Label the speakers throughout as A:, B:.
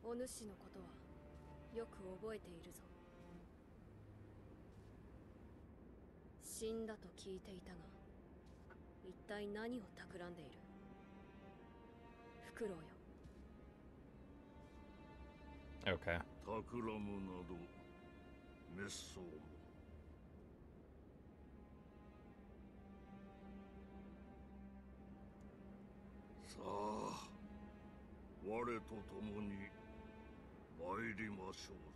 A: お主のことはよく覚えているぞ。死んだと聞いていたが、一体何を企んでいる？フクロウよ。
B: Okay.
C: 企むなど滅相も。さあ、我と共に参りましょうぞ。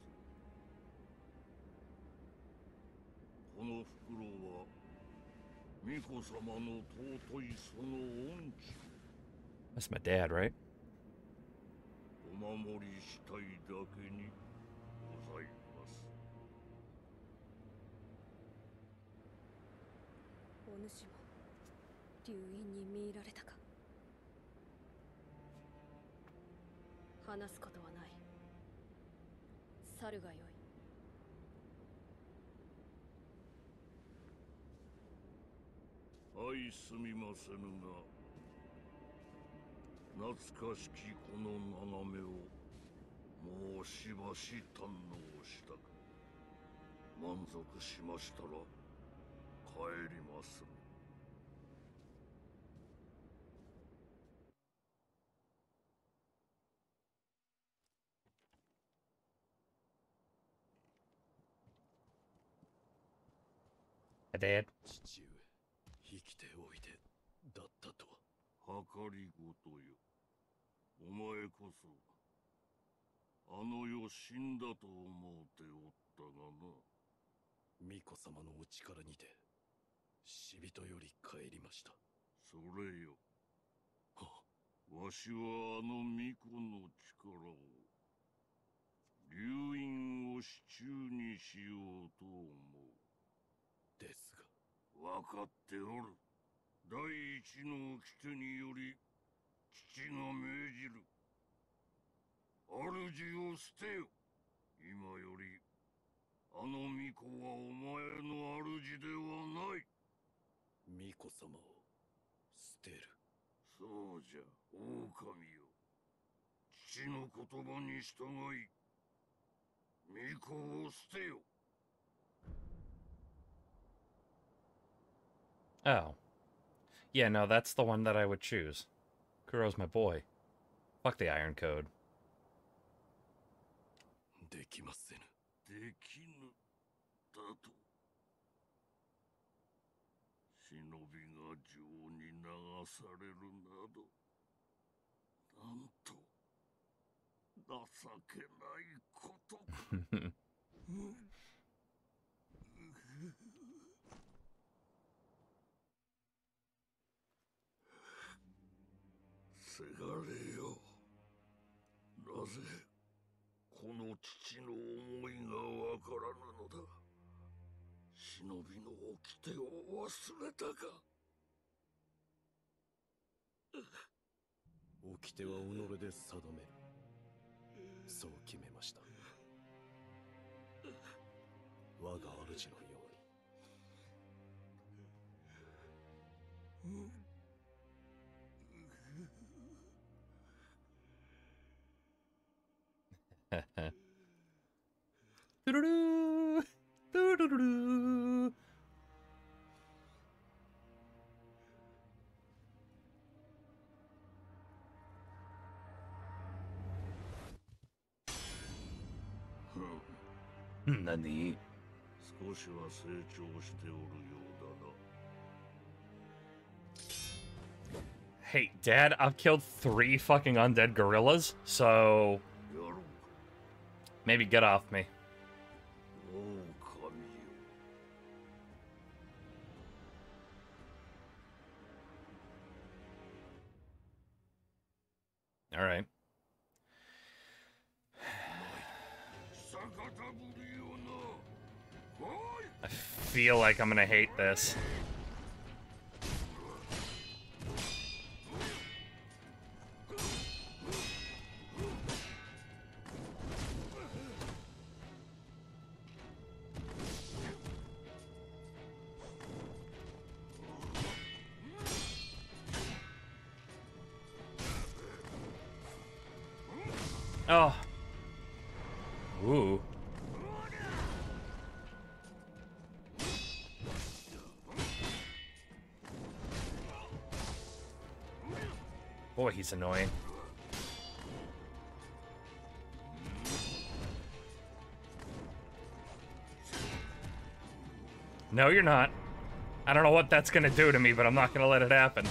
C: このフクロウは巫女様の尊いその恩知を
B: That's my dad, right?
C: お守りしたいだけにございます。
A: お主も流因に見入られたか。話すことはない。去るがよい。
C: 相すみませぬが、懐かしきこの眺めをもうしばし堪能したか。満足しましたら帰ります。
B: Dad.
D: 父上、生きておいでだったと
C: は。計りごとよ。お前こそあの世死んだと思うておったがな。
D: 巫女様のお力にて死人より帰りました。
C: それよ。わしはあの巫女の力を流因を手中にしようと思う。
D: ですが、
C: 分かっておる。第一の掟により父が命じる。主を捨てよ。今よりあの巫女はお前の主ではない。
D: 巫女様を捨てる。
C: そうじゃ、狼よ。父の言葉に従い巫女を捨てよ。
B: Oh. Yeah, no, that's the one that I would choose. Kuro's my boy. Fuck the Iron Code.
D: できませぬ。
C: できぬだと。忍びが情に流されるなど、なんと情けないことか。せがれよ。なぜこの父の思いがわからぬのだ。忍びの掟を忘れたか。
D: 掟は己で定める。そう決めました。我が主のように。
B: Doo-doo-doo! Doo-doo-doo-doo! Nani?
C: 少しは成長しておるようだな。
B: Hey, Dad, I've killed 3 fucking undead gorillas, so maybe get off me. All right. I feel like I'm gonna hate this. Oh, Ooh. Boy, he's annoying. No, you're not. I don't know what that's gonna do to me, but I'm not gonna let it happen.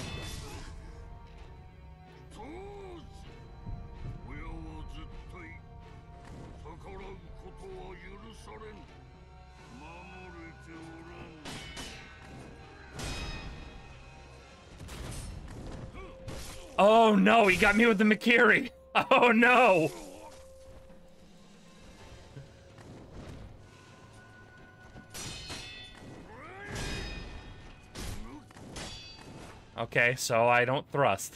B: Oh no, he got me with the Mikiri. Oh no. Okay, so I don't thrust.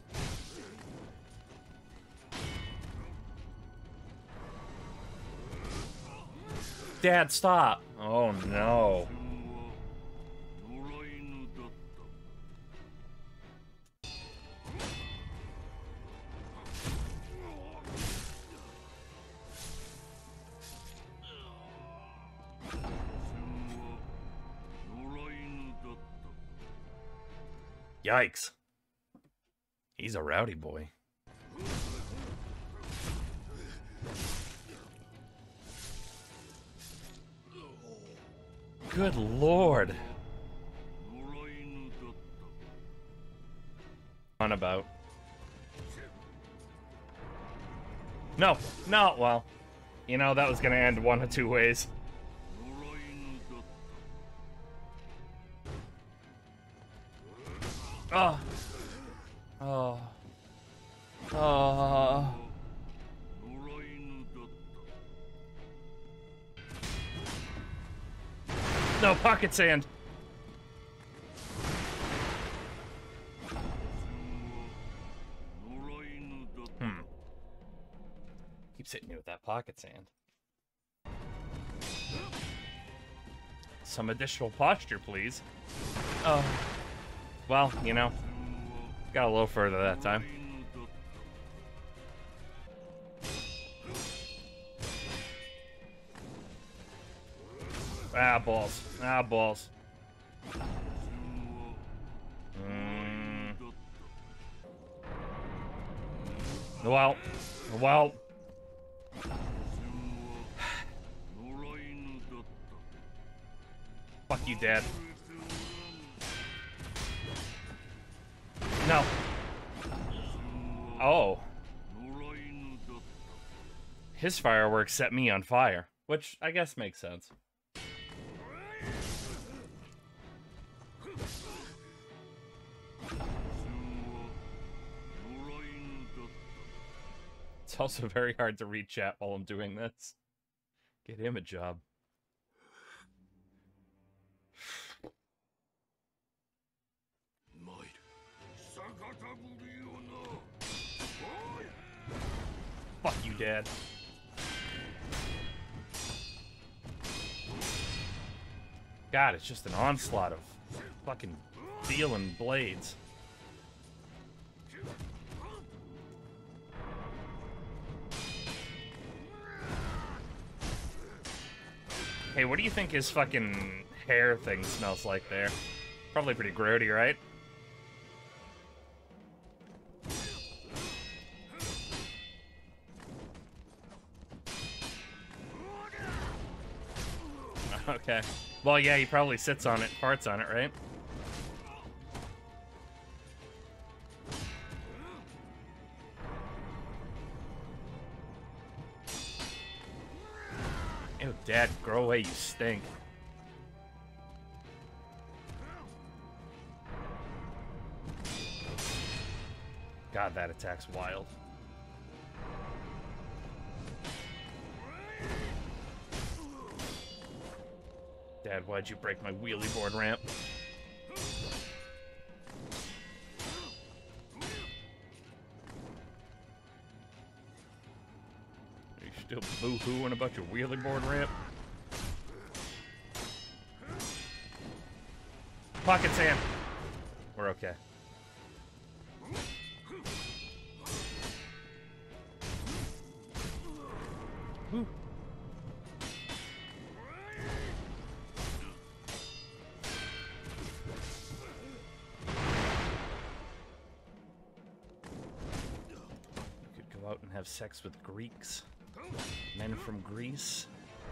B: Dad, stop. Oh no. Yikes. He's a rowdy boy. Good lord. On about. No, no, well, you know, that was gonna end one of two ways. Oh. Oh. Oh. No, pocket sand. Keeps hitting me with that pocket sand. Some additional posture, please. Oh. Well, you know, got a little further that time. Ah, balls. Ah, balls. Well. Well. Fuck you, Dad. No. Oh. His fireworks set me on fire, which I guess makes sense. It's also very hard to read chat while I'm doing this. Get him a job. Fuck you, Dad. God, it's just an onslaught of fucking steel and blades. Hey, what do you think his fucking hair thing smells like there? Probably pretty grody, right? Okay. Well, yeah, he probably sits on it, farts on it, right? Ew, Dad, grow away, you stink. God, that attack's wild. Dad, why'd you break my wheelie board ramp? Are you still boo-hooing about your wheelie board ramp? Pocket sand! We're okay. Whew. Go out and have sex with Greeks. Men from Greece.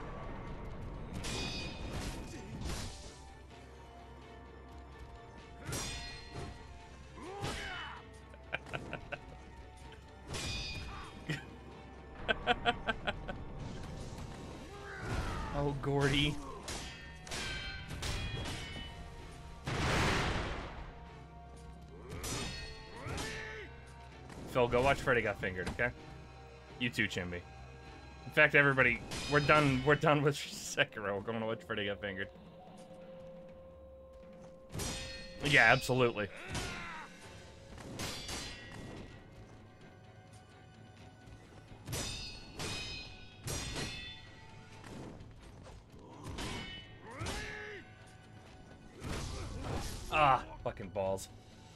B: Oh, Gordy. Phil, go watch Freddy Got Fingered, okay? You too, Chimby. In fact, everybody, we're done with Sekiro. We're going to watch Freddy Got Fingered. Yeah, absolutely. Ah, fucking balls.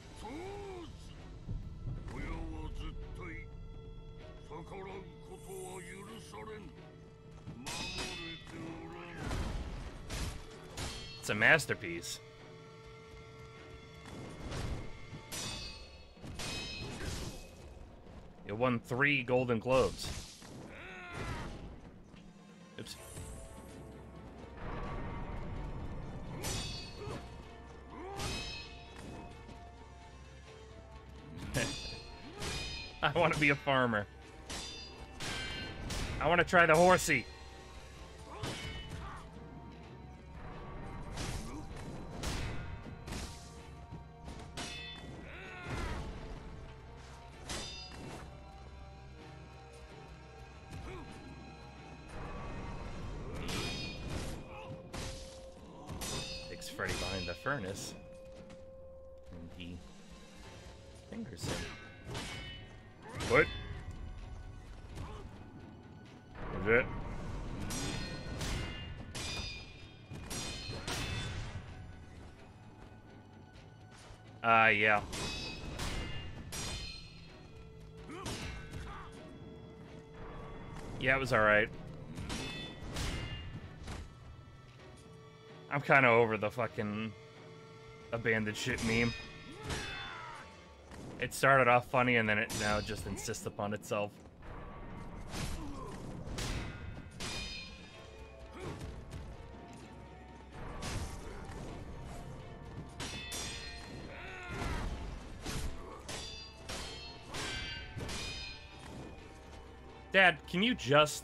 B: It's a masterpiece. It won 3 Golden Globes. Oops. I want to be a farmer. I want to try the horsey. Takes Freddy behind the furnace. And he fingers him. What? Is it? Yeah. Yeah, it was alright. I'm kind of over the fucking abandoned shit meme. It started off funny and then it now just insists upon itself. Dad, can you just...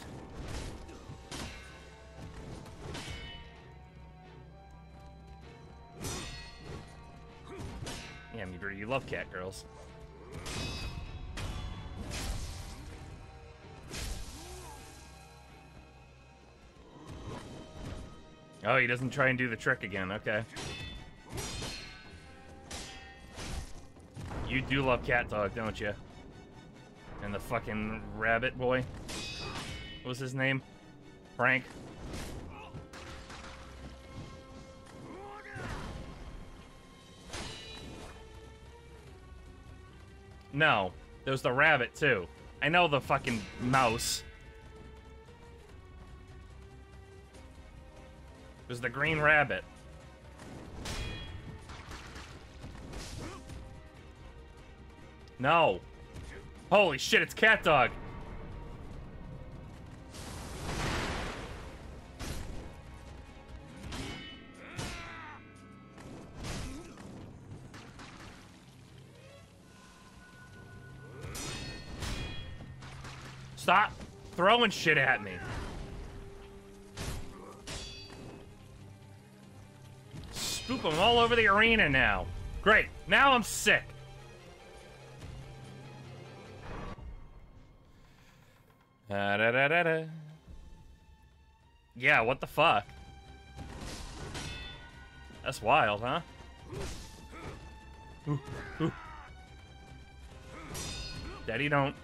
B: Yeah, Meader, you love cat girls. Oh, he doesn't try and do the trick again, okay. You do love Cat Dog, don't you? And the fucking rabbit boy. What was his name? Frank? No. There's the rabbit, too. I know the fucking mouse. There's the green rabbit. No. Holy shit, it's Cat Dog. Stop throwing shit at me. Spoop them all over the arena now. Great. Now I'm sick. Da-da-da-da-da. Yeah, what the fuck? That's wild, huh? Ooh, ooh. Daddy, don't.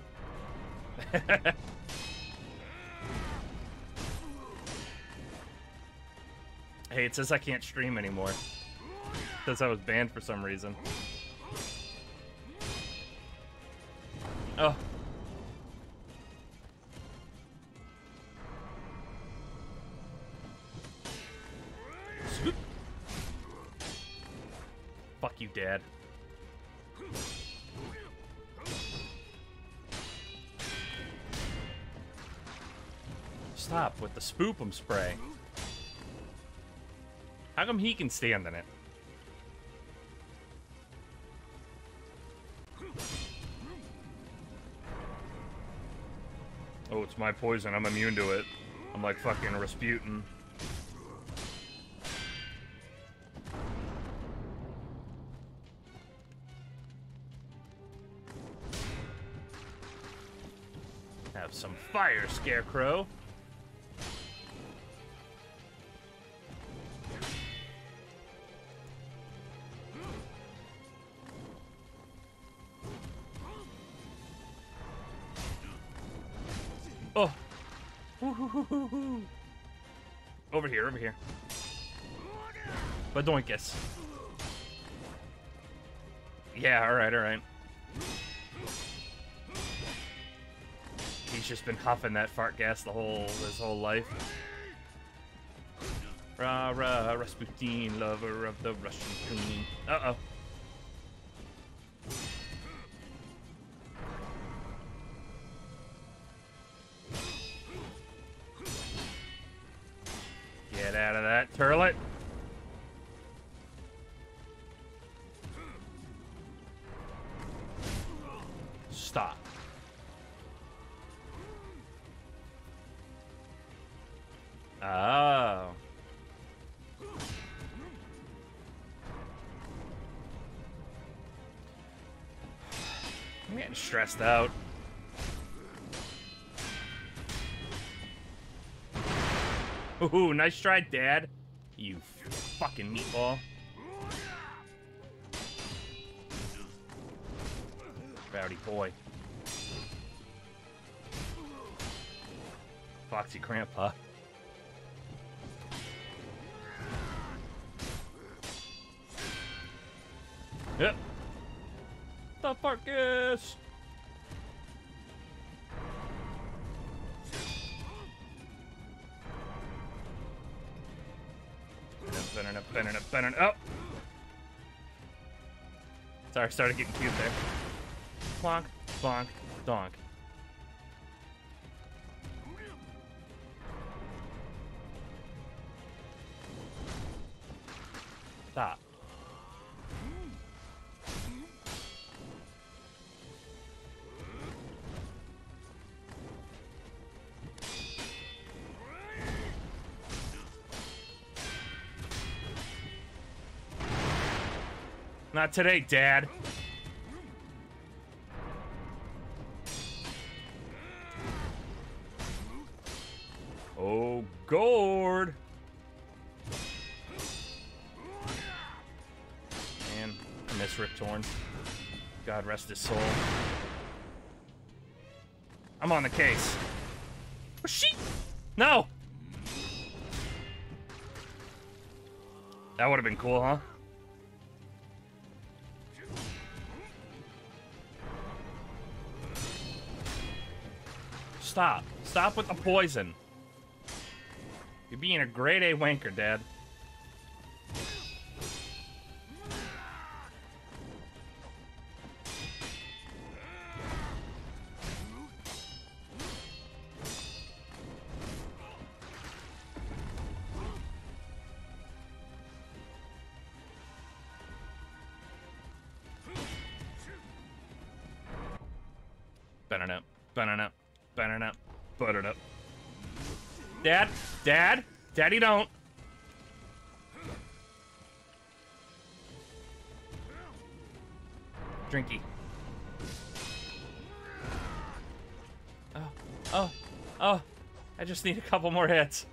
B: Hey, it says I can't stream anymore. It says I was banned for some reason. Oh. Fuck you, Dad. Stop with the spoopum spray. How come he can stand in it? Oh, it's my poison. I'm immune to it. I'm like fucking Rasputin. Have some fire, Scarecrow. Oh. Over here, over here. Badoinkus. Yeah, alright, alright. He's just been huffing that fart gas his whole life. Rah rah, Rasputin, lover of the Russian queen. Uh-oh. Get out of that turlet. Stop. Oh. I'm getting stressed out. Ooh, nice try, Dad. You fucking meatball. Rowdy boy. Foxy Grandpa. Yep. The Farkus! Oh! Sorry, started getting cute there. Bonk, bonk, donk. Stop. Not today, Dad. Oh, Gord. Man, I miss Rip Torn. God rest his soul. I'm on the case. Oh, shit! No! That would have been cool, huh? Stop. Stop with the poison. You're being a grade A wanker, Dad. Banana, banana, banana, buttered up. Dad, Dad, Daddy, don't. Drinky. Oh, oh, oh! I just need a couple more hits.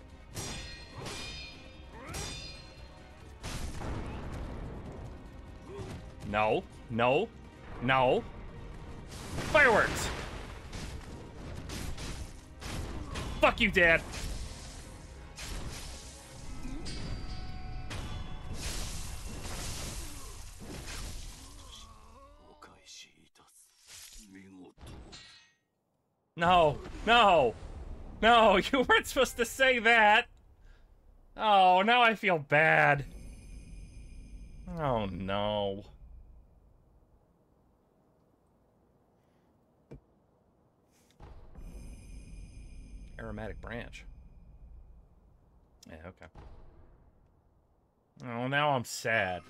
B: No, no, no. Fireworks! Fuck you, Dad! No, no, no, you weren't supposed to say that. Oh, now I feel bad. Oh, no. Aromatic branch. Yeah, okay. Oh, now I'm sad.